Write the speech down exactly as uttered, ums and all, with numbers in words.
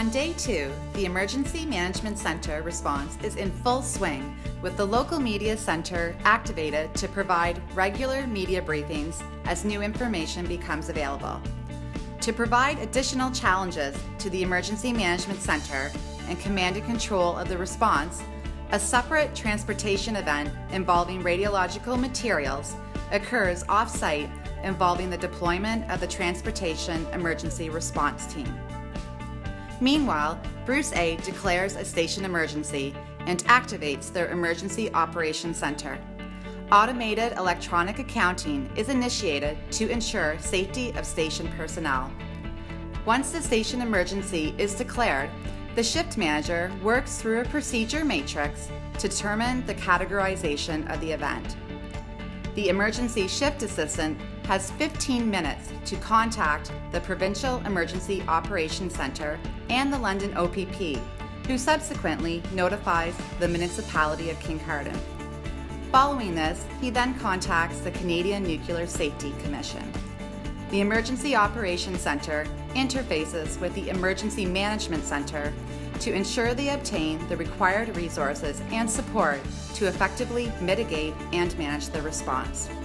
On day two, the Emergency Management Center response is in full swing, with the local media center activated to provide regular media briefings as new information becomes available. To provide additional challenges to the Emergency Management Center and command and control of the response, a separate transportation event involving radiological materials occurs off-site involving the deployment of the Transportation Emergency Response Team. Meanwhile, Bruce A declares a station emergency and activates their Emergency Operations Center. Automated electronic accounting is initiated to ensure safety of station personnel. Once the station emergency is declared, the shift manager works through a procedure matrix to determine the categorization of the event. The emergency shift assistant has fifteen minutes to contact the Provincial Emergency Operations Center and the London O P P, who subsequently notifies the municipality of Kincardine. Following this, he then contacts the Canadian Nuclear Safety Commission. The Emergency Operations Center interfaces with the Emergency Management Center to ensure they obtain the required resources and support to effectively mitigate and manage the response.